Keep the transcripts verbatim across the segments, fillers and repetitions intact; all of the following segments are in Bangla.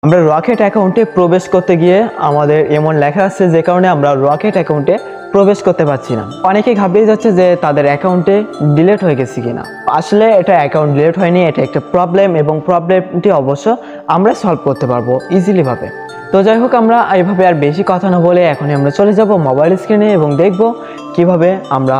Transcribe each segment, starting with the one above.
আমরা রকেট অ্যাকাউন্টে প্রবেশ করতে গিয়ে আমাদের এমন লেখা আছে যে কারণে আমরা রকেট অ্যাকাউন্টে প্রবেশ করতে পারছি না। অনেকেই ঘাবড়ে যাচ্ছে যে তাদের অ্যাকাউন্টে ডিলিট হয়ে গেছে কিনা। আসলে এটা অ্যাকাউন্ট ডিলিট হয়নি, এটা একটা প্রবলেম এবং প্রবলেমটি অবশ্য আমরা সলভ করতে পারবো ইজিলি ভাবে। তো যাই হোক, আমরা এইভাবে আর বেশি কথা না বলে এখন আমরা চলে যাব মোবাইল স্ক্রিনে এবং দেখব কিভাবে আমরা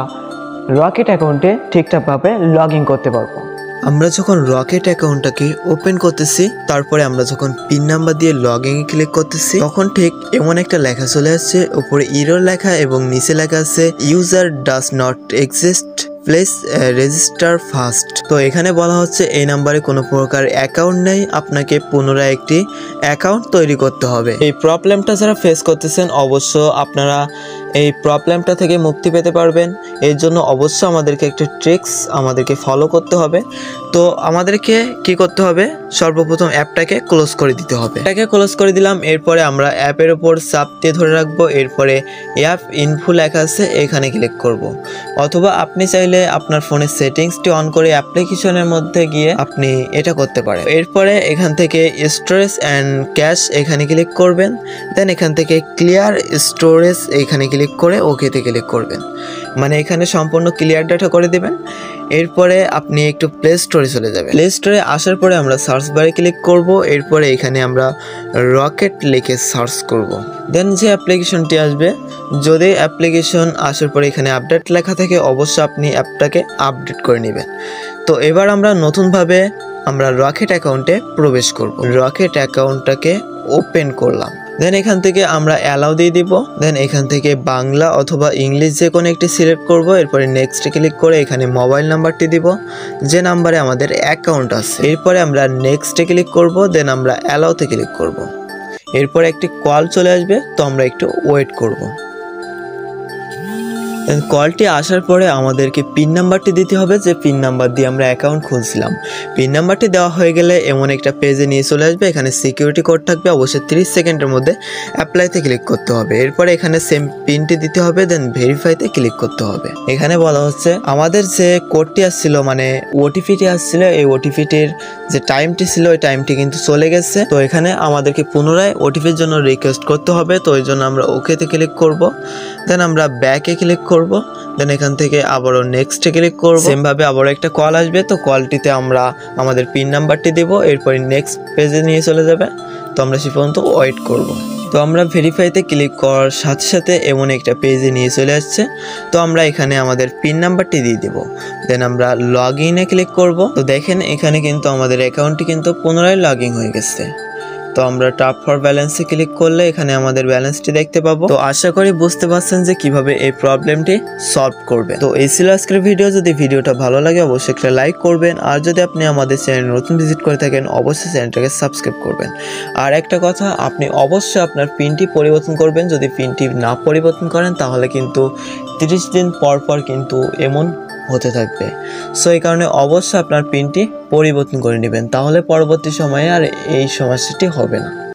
রকেট অ্যাকাউন্টে ঠিকঠাকভাবে লগ ইন করতে পারবো। আমরা যখন রকেট অ্যাকাউন্টটাকে ওপেন করতেছি, তারপরে আমরা যখন পিন নাম্বার দিয়ে লগ ইন ক্লিক করতেছি, তখন ঠিক এমন একটা লেখা চলে আসছে, উপরে ইরর লেখা এবং নিচে লেখা আছে user does not exist, please register first. তো এখানে বলা হচ্ছে এই নাম্বারে কোনো প্রকার অ্যাকাউন্ট নেই, আপনাকে পুনরায় একটি অ্যাকাউন্ট তৈরি করতে হবে। এই প্রবলেমটা যারা ফেস করতেছেন অবশ্য আপনারা এই প্রবলেমটা থেকে মুক্তি পেতে পারবেন। এর জন্য অবশ্য আমাদেরকে একটা ট্রিক্স আমাদেরকে ফলো করতে হবে। তো আমাদেরকে কি করতে হবে, সর্বপ্রথম অ্যাপটাকে ক্লোজ করে দিতে হবে। এটাকে ক্লোজ করে দিলাম, এরপরে আমরা অ্যাপের ওপর চাপ দিয়ে ধরে রাখবো, এরপরে অ্যাপ ইনফো লেখা আছে এখানে ক্লিক করব। অথবা আপনি চাইলে আপনার ফোনের সেটিংসটি অন করে অ্যাপ্লিকেশনের মধ্যে গিয়ে আপনি এটা করতে পারেন। এরপরে এখান থেকে স্টোরেজ অ্যান্ড ক্যাশ এখানে ক্লিক করবেন, দেন এখান থেকে ক্লিয়ার স্টোরেজ এখানে ক্লিক করে ওকেতে ক্লিক করবেন, মানে এখানে সম্পূর্ণ ক্লিয়ার ডাটা করে দেবেন। এরপরে আপনি একটু প্লে স্টোরে চলে যাবেন। প্লে স্টোরে আসার পরে আমরা সার্চ বারে ক্লিক করব, এরপরে এখানে আমরা রকেট লিখে সার্চ করব। দেন যে অ্যাপ্লিকেশনটি আসবে, যদি অ্যাপ্লিকেশন আসার পরে এখানে আপডেট লেখা থাকে অবশ্যই আপনি অ্যাপটাকে আপডেট করে নেবেন। তো এবার আমরা নতুনভাবে আমরা রকেট অ্যাকাউন্টে প্রবেশ করব। রকেট অ্যাকাউন্টটাকে ওপেন করলাম, দেন এখান থেকে আমরা অ্যালাউ দিয়ে দিব। দেন এখান থেকে বাংলা অথবা ইংলিশ যে কোনো একটি সিলেক্ট করব, এরপরে নেক্সট ক্লিক করে এখানে মোবাইল নাম্বারটি দিব যে নাম্বারে আমাদের অ্যাকাউন্ট আছে। এরপরে আমরা নেক্সটে ক্লিক করব, দেন আমরা অ্যালাউতে ক্লিক করব। এরপরে একটি কল চলে আসবে, তো আমরা একটু ওয়েট করব। কলটি আসার পরে আমাদেরকে পিন নাম্বারটি দিতে হবে, যে পিন নাম্বার দিয়ে আমরা অ্যাকাউন্ট খুলছিলাম। পিন নাম্বারটি দেওয়া হয়ে গেলে এমন একটা পেজে নিয়ে চলে আসবে, এখানে সিকিউরিটি কোড থাকবে, অবশ্যই তিরিশ সেকেন্ডের মধ্যে অ্যাপ্লাইতে ক্লিক করতে হবে। এরপরে এখানে সেম পিনটি দিতে হবে, দেন ভেরিফাইতে ক্লিক করতে হবে। এখানে বলা হচ্ছে আমাদের যে কোডটি আসছিল, মানে ওটিপিটি আসছিল, এই ওটিপিটির যে টাইমটি ছিল ওই টাইমটি কিন্তু চলে গেছে। তো এখানে আমাদেরকে পুনরায় ওটিপির জন্য রিকোয়েস্ট করতে হবে, তো ওই জন্য আমরা ওকেতে ক্লিক করব, দেন আমরা ব্যাকে ক্লিক করব, দেন এখান থেকে আবারও নেক্সটে ক্লিক করব। সেম ভাবে আবারও একটা কল আসবে, তো কলটিতে আমরা আমাদের পিন নাম্বারটি দেব, এরপরে নেক্সট পেজে নিয়ে চলে যাবে। তো আমরা সে পর্যন্ত ওয়েট করব। তো আমরা ভেরিফাইতে ক্লিক করার সাথে সাথে এমন একটা পেজে নিয়ে চলে আসছে, তো আমরা এখানে আমাদের পিন নাম্বারটি দিয়ে দেব, দেন আমরা লগ ইনে ক্লিক করব। তো দেখেন এখানে কিন্তু আমাদের অ্যাকাউন্টটি কিন্তু পুনরায় লগ ইন হয়ে গেছে। তো আমরা ট্যাপ ফর ব্যালেন্সে ক্লিক করলে এখানে আমাদের ব্যালেন্সটি দেখতে পাবো। তো আশা করি বুঝতে পারছেন যে কিভাবে এই প্রবলেমটি সলভ করবে। তো এই ছিল আজকের ভিডিও। যদি ভিডিওটা ভালো লাগে অবশ্যই একটা লাইক করবেন, আর যদি আপনি আমাদের চ্যানেল নতুন ভিজিট করে থাকেন অবশ্যই চ্যানেলটাকে সাবস্ক্রাইব করবেন। আর একটা কথা, আপনি অবশ্যই আপনার পিনটি পরিবর্তন করবেন। যদি পিনটি না পরিবর্তন করেন তাহলে কিন্তু তিরিশ দিন পর পর কিন্তু এমন হতে থাকবে। সো এই কারণে অবশ্যই আপনার পিনটি পরিবর্তন করে নেবেন, তাহলে পরবর্তী সময়ে আর এই সমস্যাটি হবে না।